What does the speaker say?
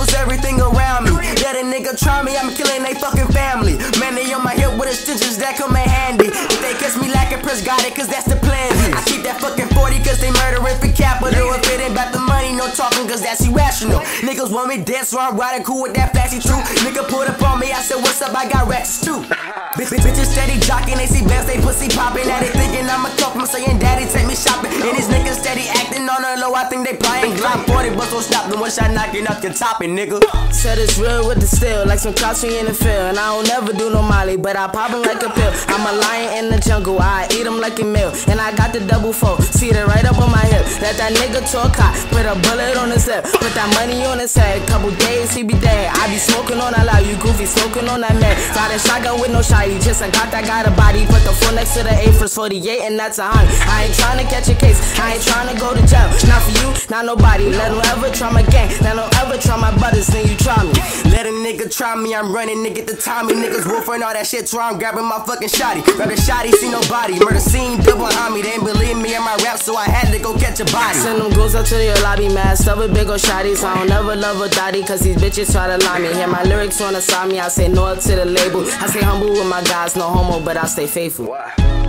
lose everything around me. Let a nigga try me, I'm killing they fucking family. Man, they on my hip with extensions that come in handy. If they catch me lacking, press got it, cause that's the plan. I keep that fucking 40 cause they murdering for capital. If it ain't about the money, no talking cause that's irrational. Niggas want me dead, so I'm riding cool with that flashy truth. Nigga pulled up on me, I said, what's up, I got racks too. Bitches steady jocking, they see bands, they pussy popping. Now they thinking I'm a talk, I'm saying daddy take me shopping. And these niggas steady acting on the low, I think they playing Glock 40, but don't stop them once I knocking up your topping, nigga. Said it's real with the steel, like some cops in the field. And I don't never do no molly, but I pop 'em like a pill. I'm a lion in the jungle, I eat 'em like a meal. And I got the double fold, see it right up on my hip. Let that nigga talk hot, put a bullet on his lip. Put that money on his head, couple days he be dead. I be smoking on that loud, you goofy smoking on that man. Got a shotgun with no shotty, just I got that guy a body. Put the 4 next to the 8 first 48 and that's a hunt. I ain't tryna catch a case, I ain't tryna go to jail. Not for you, not nobody, let him ever try my gang. Let him ever try my brothers, then you try me. Let a nigga try me, I'm running, nigga the Tommy. Niggas wolfing all that shit, so I'm grabbing my fucking shotty. Grab the shotty, see nobody, murder scene, double on me. They ain't believe me in my rap, so I had to go catch a body. Send them goons up to your lobby, man, stuff with big ol' shotties. I don't never love a daddy, cause these bitches try to lie me. Hear my lyrics wanna sign me, I say no up to the label. I stay humble with my guys, no homo, but I stay faithful.